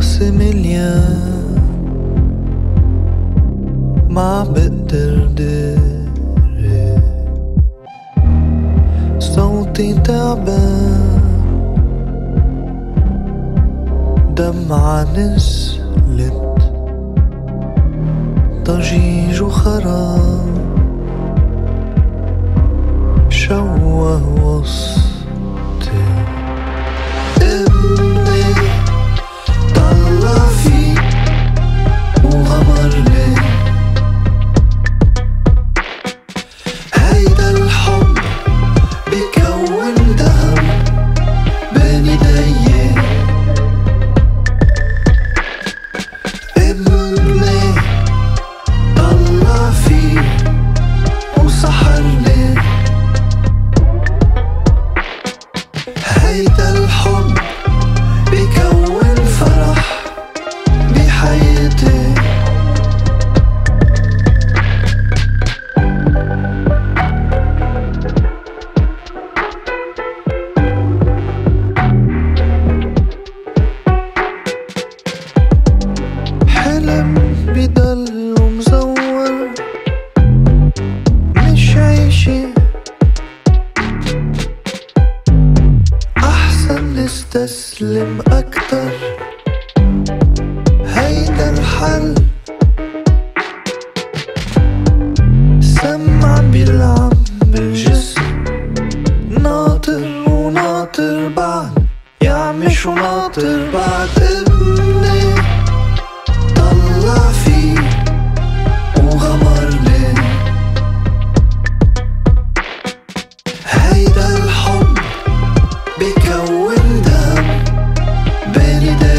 راسي مليان ما بقدر داري صوتي تعبان دمعة نزلت ضجيج وخراب شوه وسطي ابني طلع فيه وغمرني هيدا الحب بكون دم بين ايدي ابني طلع فيه وسحرني هيدا الحب بكون فرح بحياتي حلم بضل مزور مش عيشي أحسن نستسلم أكتر هيدا الحل سمع بيلعب بالجسم ناطر وناطر بعد يا عمي شو ناطر بعد ابني طلع فيه وغمرني هيدا الحب بكون دم بين ايدي